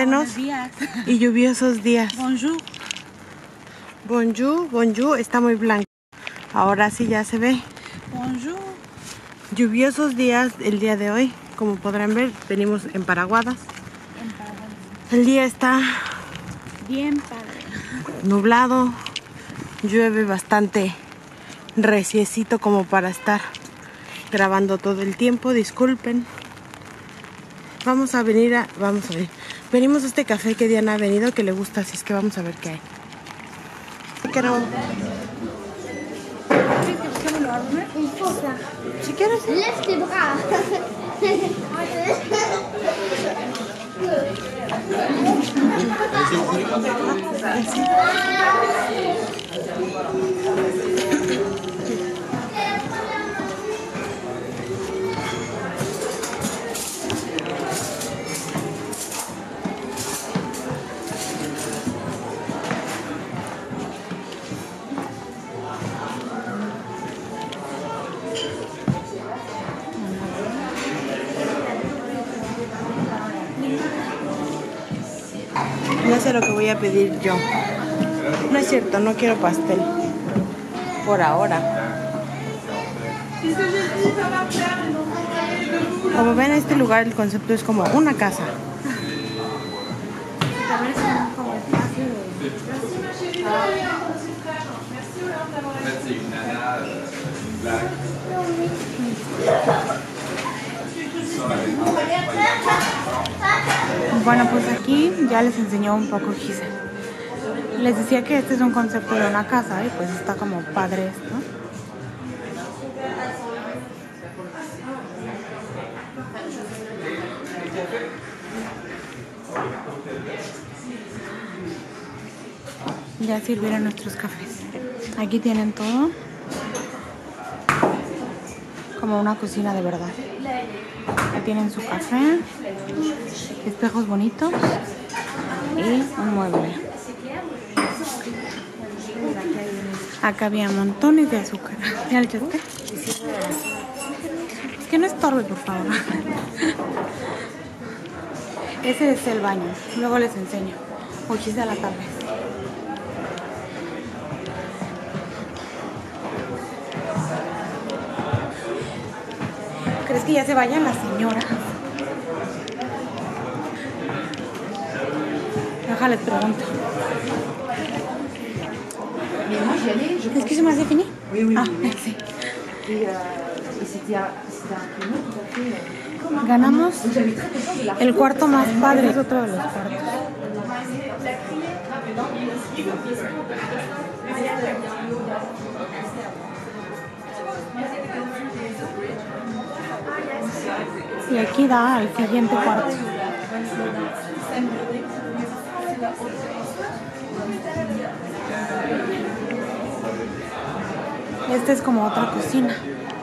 buenos y lluviosos días. Bonjour. Bonjour, bonjour, está muy blanco. Ahora sí ya se ve. Bonjour. Lluviosos días el día de hoy. Como podrán ver, venimos en paraguadas. El día está bien padre. Nublado. Llueve bastante reciecito como para estar grabando todo el tiempo. Disculpen. Vamos a ver. Venimos a este café que Diana ha venido, que le gusta, así es que vamos a ver qué hay. Si quieres. Lève tes bras. Ya sé lo que voy a pedir yo. No es cierto, no quiero pastel. Por ahora. Como ven, este lugar, el concepto es como una casa. Bueno, pues aquí ya les enseñó un poco Gise. Les decía que este es un concepto de una casa y pues está como padre esto. Ya sirvieron nuestros cafés. Aquí tienen todo. Como una cocina de verdad. Aquí tienen su café, espejos bonitos y un mueble. Acá había montones de azúcar. ¿Ya le echaste? Es que no estorbe, por favor. Ese es el baño. Luego les enseño. O quizá la tarde. ¿Crees que ya se vayan las señoras? Déjales pregunto. ¿Es que se me hace fini? Ah, sí. Ganamos el cuarto más padre. Es otro de los cuartos. Y aquí da al siguiente cuarto. Esta es como otra cocina.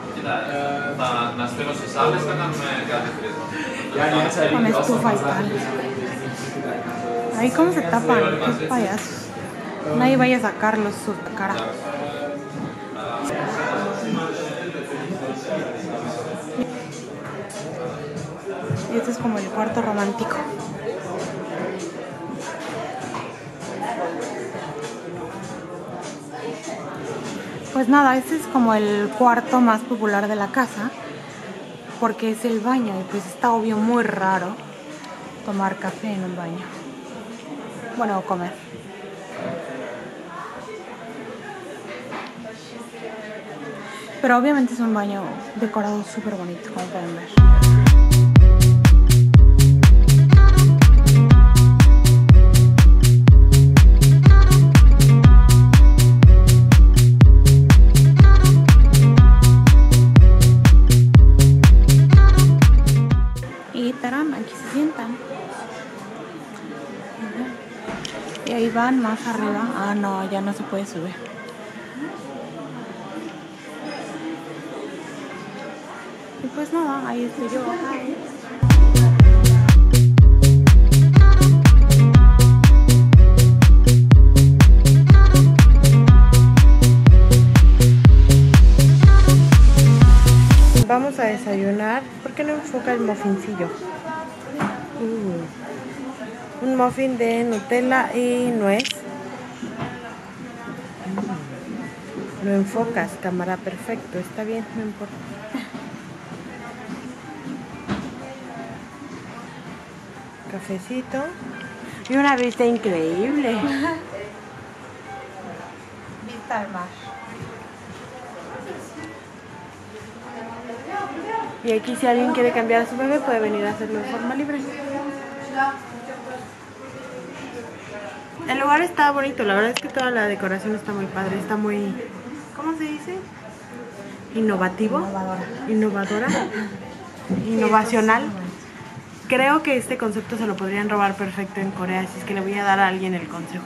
Con estufa y tal. Ahí cómo se tapan, qué payasos. Nadie vaya a sacarlos su cara. Y este es como el cuarto romántico. Pues nada, este es como el cuarto más popular de la casa, porque es el baño y pues está obvio muy raro tomar café en un baño. Bueno, o comer. Pero obviamente es un baño decorado súper bonito, como pueden ver. Aquí se sientan. Y ahí van más arriba. Ah, no, ya no se puede subir. Y pues nada, ahí estoy yo. Vamos a desayunar. ¿Por qué no enfoca el muffincillo? Un muffin de Nutella y nuez. Lo enfocas, cámara, perfecto, está bien, no importa. Cafecito y una vista increíble. Vista al mar. Y aquí si alguien quiere cambiar a su bebé puede venir a hacerlo de forma libre. El lugar está bonito, la verdad es que toda la decoración está muy padre, está muy, ¿cómo se dice? Innovativo, innovadora, innovacional. Creo que este concepto se lo podrían robar perfecto en Corea, así es que le voy a dar a alguien el consejo.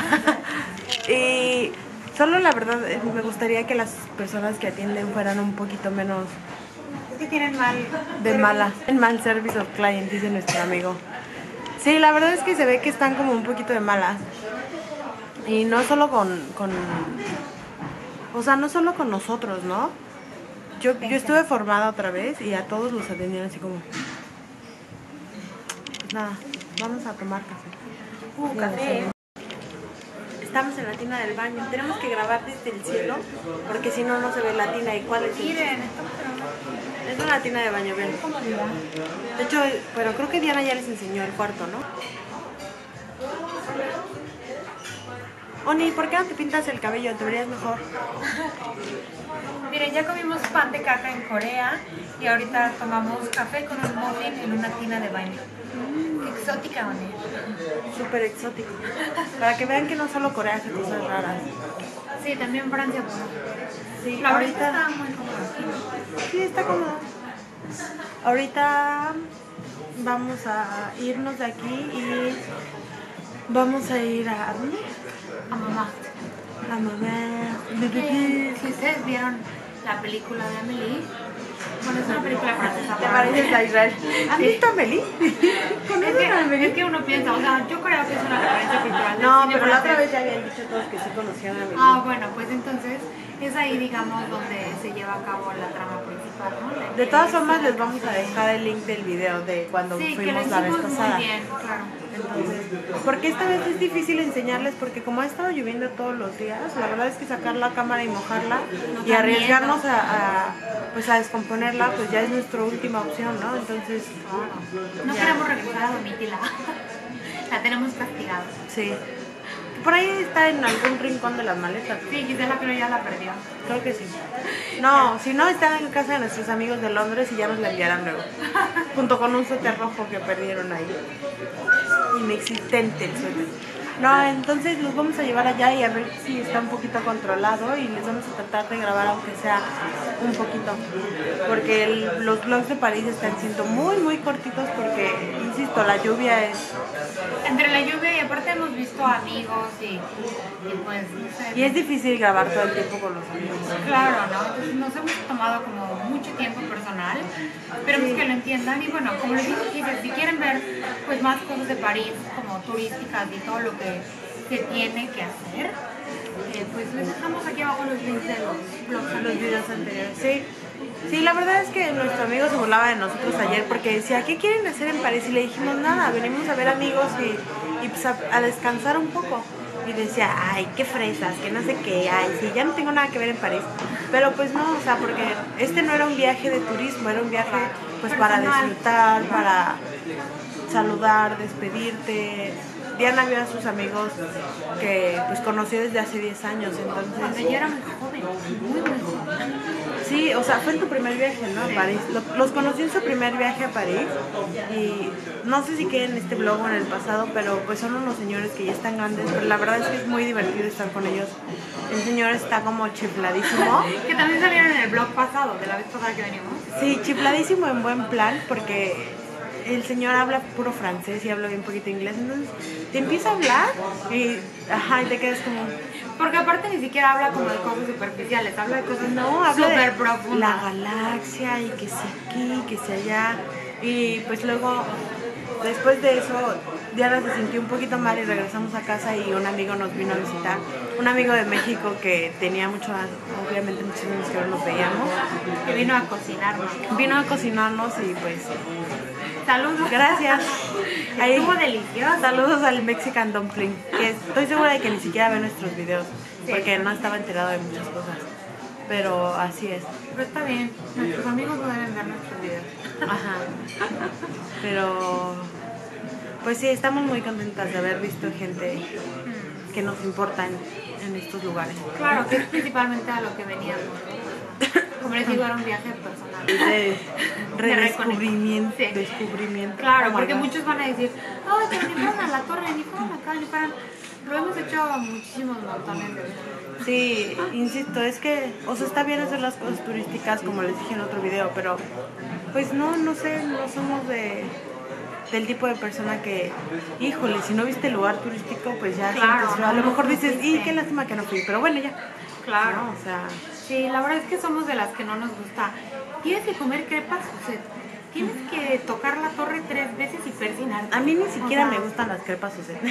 Y solo la verdad me gustaría que las personas que atienden fueran un poquito menos Es que tienen mal de mala, en mal service of client, dice nuestro amigo. Sí, la verdad es que se ve que están como un poquito de malas. Y no solo o sea, no solo con nosotros, ¿no? Yo estuve formada otra vez y a todos los atendían así como... Pues nada, vamos a tomar café. Café. Estamos en la tina del baño. Tenemos que grabar desde el cielo porque si no, no se ve la tina. ¿Y cuál es? Miren, Es una tina de baño, ven. De hecho, bueno, creo que Diana ya les enseñó el cuarto, ¿no? Oni, ¿por qué no te pintas el cabello? Te verías mejor. Miren, ya comimos pan de caca en Corea y ahorita tomamos café con un muffin en una tina de baño. Qué exótica, Oni. Súper exótico. Para que vean que no solo Corea hace cosas raras. Sí, también Francia. Sí, La ahorita ahorita... está muy cómoda. Sí, está cómodo. Ahorita vamos a irnos de aquí y vamos a ir a... ¿dónde? A mamá. A mamá. Si ustedes vieron la película de Amélie, bueno, es una película francesa. ¿Te pareces a Israel? ¿Has visto a Amélie? Es que uno piensa, o sea, yo creo que es una referencia cultural del No, cine pero la otra francés. vez ya habían dicho todos que sí conocían a Amélie. Ah, bueno, pues entonces es ahí, digamos, donde se lleva a cabo la trama principal, ¿no? De todas formas, les vamos a dejar el link del video de cuando Sí, que lo fuimos la vez hicimos pasada. muy bien, claro. Entonces, porque esta vez es difícil enseñarles porque como ha estado lloviendo todos los días, la verdad es que sacar la cámara y mojarla y arriesgarnos pues a descomponerla, pues ya es nuestra última opción, ¿no? Entonces, No ya. queremos regresar a Domitila. La tenemos castigada. Sí. Por ahí está en algún rincón de las maletas. Sí, Gisela creo ya la perdió. Creo que sí. No, si no, está en casa de nuestros amigos de Londres y ya nos la enviarán luego. Junto con un suéter rojo que perdieron ahí. Inexistente el suéter. No, entonces los vamos a llevar allá y a ver si está un poquito controlado y les vamos a tratar de grabar aunque sea un poquito. Porque los vlogs de París están siendo muy, muy cortitos porque, insisto, la lluvia es... Entre la lluvia y aparte hemos visto amigos y pues no sé. Y es difícil grabar todo el tiempo con los amigos. Claro, ¿no? Entonces nos hemos tomado como mucho tiempo personal. Esperemos que lo entiendan y bueno, como les dije, si quieren ver pues más cosas de París como turísticas y todo lo que se tiene que hacer, pues les dejamos aquí abajo los links de los videos anteriores. Sí. Sí, la verdad es que nuestro amigo se burlaba de nosotros ayer porque decía, ¿qué quieren hacer en París? Y le dijimos, nada, venimos a ver amigos y pues a descansar un poco. Y decía, ay, qué fresas, que no sé qué, ay, sí, ya no tengo nada que ver en París. Pero pues no, o sea, porque este no era un viaje de turismo, era un viaje pues para disfrutar, para saludar, despedirte. Diana vio a sus amigos que pues conoció desde hace 10 años, entonces... Cuando yo era muy joven, muy joven. Sí, o sea, fue en tu primer viaje, ¿no? A París. Los conocí en su primer viaje a París y no sé si queda en este blog o en el pasado, pero pues son unos señores que ya están grandes, pero la verdad es que es muy divertido estar con ellos. El señor está como chifladísimo. Que también salieron en el blog pasado, de la vez pasada que venimos. Sí, chifladísimo en buen plan porque el señor habla puro francés y habla bien poquito inglés, entonces te empieza a hablar y, ajá, y te quedas como... Porque aparte ni siquiera habla como de cosas superficiales, habla de cosas no, habla súper de profundas. La galaxia y que si aquí, que si allá. Y pues luego, después de eso, Diana se sintió un poquito mal y regresamos a casa y un amigo nos vino a visitar. Un amigo de México que tenía obviamente muchos años que no nos veíamos. Que vino a cocinarnos. Vino a cocinarnos y pues... Saludos. Gracias. Ahí, estuvo delicioso. saludos al Mexican Dumpling, que estoy segura de que ni siquiera ve nuestros videos, porque no estaba enterado de muchas cosas. Pero así es. Pero está bien, nuestros amigos no deben ver nuestros videos. Ajá. Pero pues sí, estamos muy contentas de haber visto gente que nos importa en estos lugares. Claro, que es principalmente a lo que veníamos. Como les digo, era un viaje personal. De redescubrimiento. Sí. Descubrimiento. Claro, Oh my porque God. muchos van a decir, ay, pero ni fueron a la torre, ni fueron acá, ni fueron. Lo hemos hecho muchísimos montones de veces. Sí, insisto, es que, o sea, está bien hacer las cosas turísticas, como les dije en otro video, pero pues no sé, no somos del tipo de persona que, híjole, si no viste el lugar turístico, pues ya Claro, sientes, no, a lo no mejor dices, y fuiste. qué lástima que no fui, pero bueno, ya. Claro. No, o sea, Sí, la verdad es que somos de las que no nos gusta. Tienes que comer crepas, o sea, tienes que tocar la torre 3 veces y persinarte. a mí ni siquiera O sea, me gustan las crepas, o sea.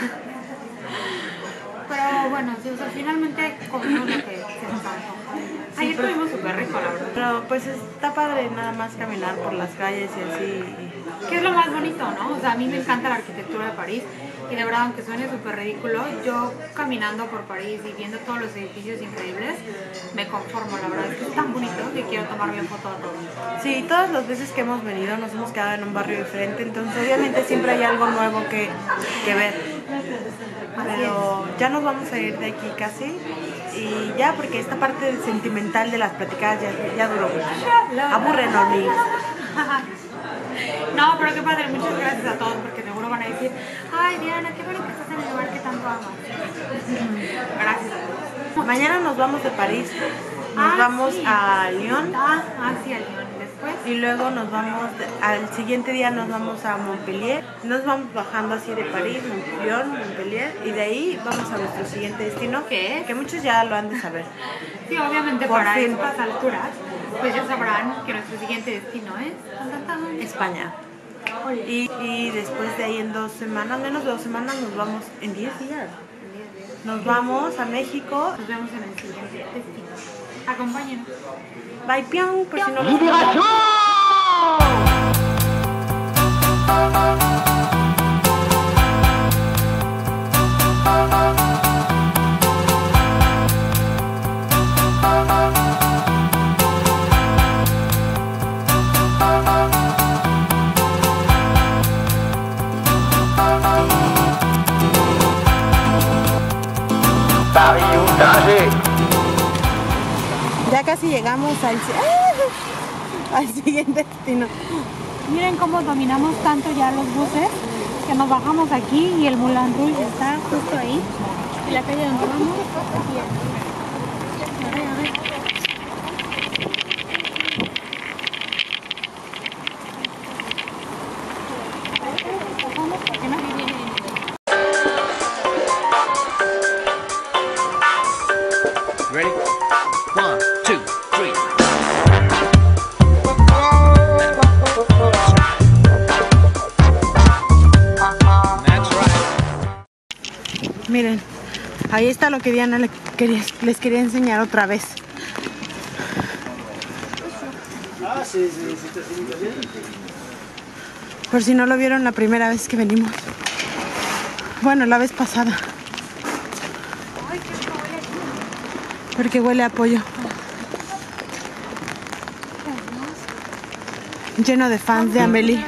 Pero bueno, sí, o sea, finalmente comimos lo que se nos antojó. Ayer comimos súper rico, la verdad. Pero pues está padre nada más caminar por las calles y así. Que es lo más bonito, ¿no? O sea, a mí me encanta la arquitectura de París y de verdad, aunque suene súper ridículo, yo caminando por París y viendo todos los edificios increíbles, me conformo, la verdad es que es tan bonito que quiero tomarme foto a todo. Sí, todas las veces que hemos venido nos hemos quedado en un barrio diferente, entonces obviamente siempre hay algo nuevo que ver. Pero ya nos vamos a ir de aquí casi y ya porque esta parte sentimental de las platicadas ya duró mucho. Aburrenos, amigos. No, pero qué padre, muchas gracias a todos porque seguro van a decir, ay Diana, qué bueno que estás en el lugar que tanto amas. Gracias a todos. Mañana nos vamos de París, nos vamos sí. a Lyon Sí, a Lyon. Después, y luego nos vamos, al siguiente día nos vamos a Montpellier, nos vamos bajando así de París, Lyon, Montpellier y de ahí vamos a nuestro siguiente destino, ¿qué es? que muchos ya lo han de saber. Sí, obviamente Por para fin. estas alturas, pues ya sabrán que nuestro siguiente destino es España. Y después de ahí en 2 semanas, menos de 2 semanas, nos vamos en 10 días. Nos vamos a México. Nos vemos en el siguiente destino. Acompáñenos. Bye, pion, por si no lo ¡Liberación! Paris ou danger? Ya casi llegamos al siguiente destino. Miren cómo dominamos tanto ya los buses que nos bajamos aquí y el Moulin Rouge está justo ahí. Y la calle donde vamos aquí. A ver. Vamos, porque nadie viene. Ready? 1, 2, 3. That's right. Miren, ahí está lo que Diana les quería enseñar otra vez. Por si no lo vieron la primera vez que venimos. Bueno, la vez pasada. Porque huele a pollo. Lleno de fans de Amélie.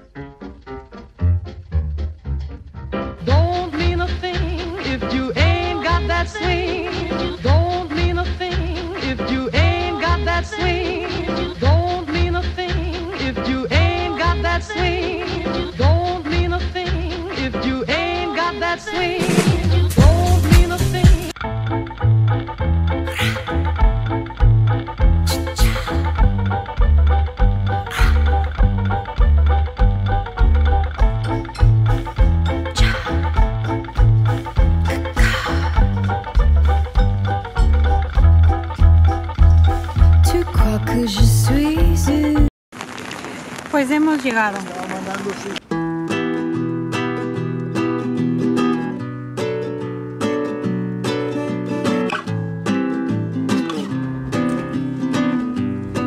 Don't mean a thing if you ain't got that swing. Don't mean a thing if you ain't got that swing. Don't mean a thing if you ain't got that swing. Don't mean a thing if you ain't got that swing. Don't mean a thing. Tu crois que je suis une... Pues hemos llegado.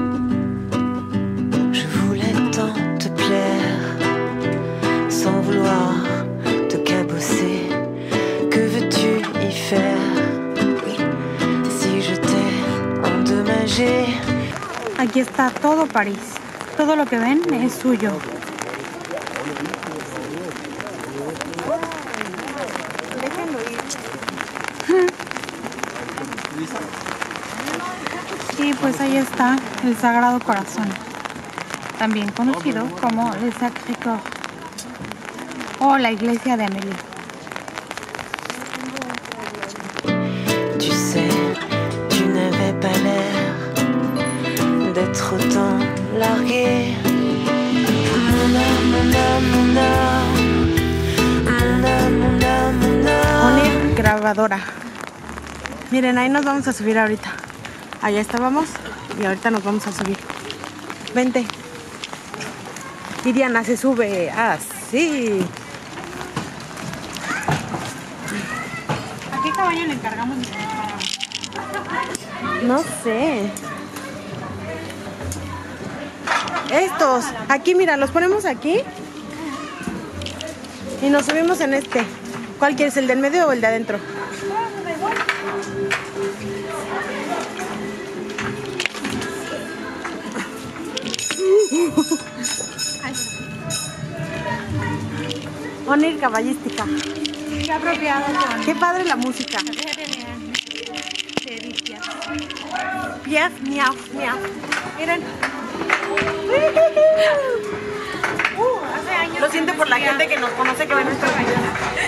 Je voulais tant te plaire, sans vouloir Aquí está todo París. Todo lo que ven es suyo. Déjenlo ir. Y pues ahí está el Sagrado Corazón, también conocido como el Sacré-Cœur o la iglesia de Amélie. Tu sais, tu n'avais pas l'air d'être autant largué. Mon âme, mon âme, mon âme, mon âme, mon âme, mon âme. Onir grabadora. Miren, ahí nos vamos a subir ahorita. Allá estábamos y ahorita nos vamos a subir. Vente. Y Diana se sube así. ¿A qué caballo le encargamos de subir para? No sé. Estos. Aquí, mira, los ponemos aquí. Y nos subimos en este. ¿Cuál quieres, el del medio o el de adentro? Onir caballística. Qué apropiado con Qué padre la música. Piaf, miau, miau. Miren. hace años. Lo siento por la gente que nos conoce que ve nuestros videos.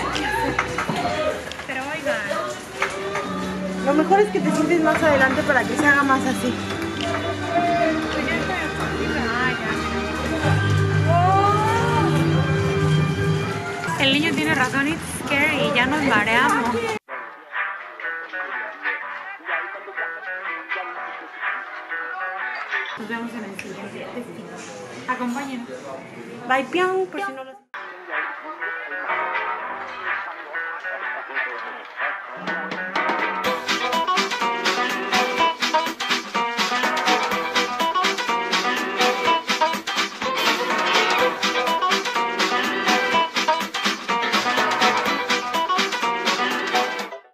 Pero oigan, Lo mejor es que te sientes más adelante para que se haga más así. pues ya estoy acostumbrada. El niño tiene razón, it's scary, y ya nos mareamos. Nos vemos en el siguiente. Acompáñenos. Bye, pion, por si no lo